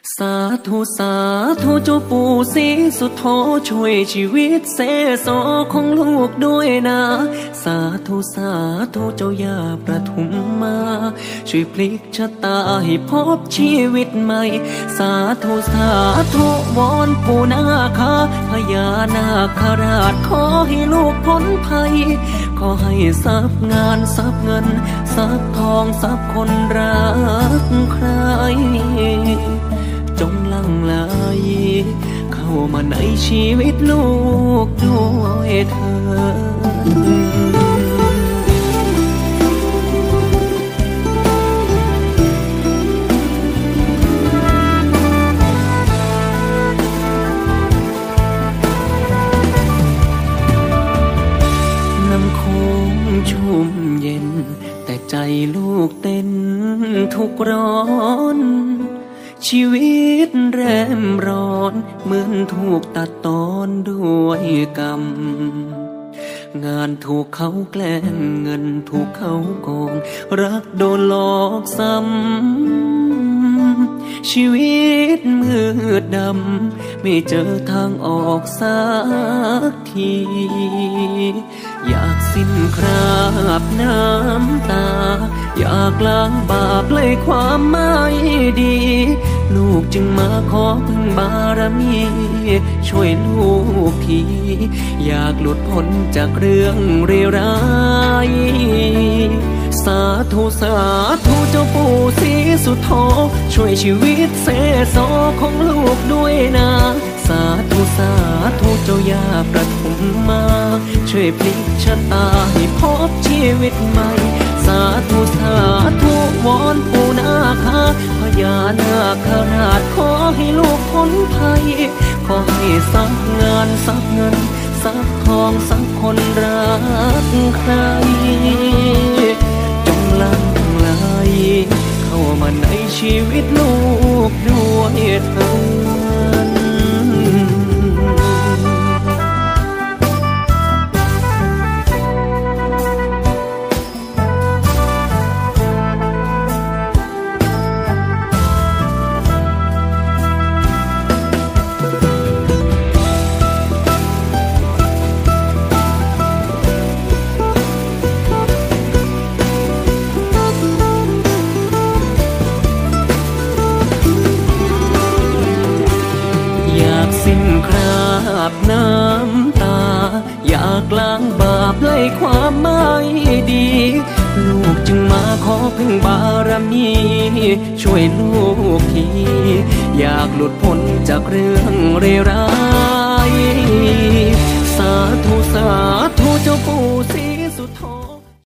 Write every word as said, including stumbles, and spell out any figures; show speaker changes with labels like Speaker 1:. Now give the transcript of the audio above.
Speaker 1: สาธุสาธุเจ้าปู่ศรีสุโธช่วยชีวิตเสโสของลูกด้วยนะสาธุสาธุเจ้าย่าประทุมมาช่วยพลิกชะตาให้พบชีวิตใหม่สาธุสาธุวอนปู่นาคาพญานาคราชขอให้ลูกพ้นภัยขอให้ทรัพย์งานทรัพย์เงินทรัพย์ทองทรัพย์คนรักใครจงหลั่งไหลเข้ามาในชีวิตลูกด้วยเถิดน้ำโค้งชุ่มเย็นแต่ใจลูกเต้นทุกร้อนชีวิตแรมร้อนเหมือนถูกตัดตอนด้วยกรรมงานถูกเขาแกล้งเงินถูกเขาโกงรักโดนหลอกซ้ำชีวิตมืดดำไม่เจอทางออกสักทีอยากสิ้นคราบน้ำตาอยากล้างบาปเลยความไม่ดีลูกจึงมาขอพึ่งบารมีช่วยลูกทีอยากหลุดพ้นจากเรื่องเลวร้ายสาธุสาธุเจ้าปู่ศรีสุโธช่วยชีวิตเสโสของลูกด้วยนะสาธุสาธุเจ้าย่าประทุมมาช่วยพลิกชะตาให้พบชีวิตใหม่สาธุสาธุวอนปู่นาคาพญานาคราชขอให้ลูกพ้นภัยขอให้ทรัพย์งานทรัพย์เงินทรัพย์ทองทรัพย์คนรักใครจงหลั่งไหลเข้ามาในชีวิตลูกด้วยเถิดสิ้นคราบน้ำตาอยากล้างบาปไล่ความไม่ดีลูกจึงมาขอพึ่งบารมีช่วยลูกทีอยากหลุดพ้นจากเรื่องเลวร้าย